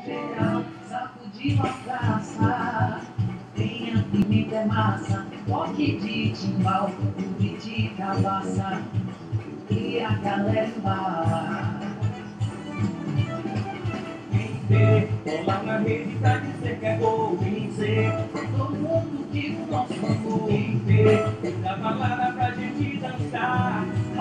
geral, sacudiu a praça. Tem a pimenta é massa, toque de timbal, clube de cabaça e a galera embaixo. Quem vê, cola na rede pra dizer que é gol. Quem vê, Todo mundo diz o nosso amor. quem vê, da balada pra gente dançar.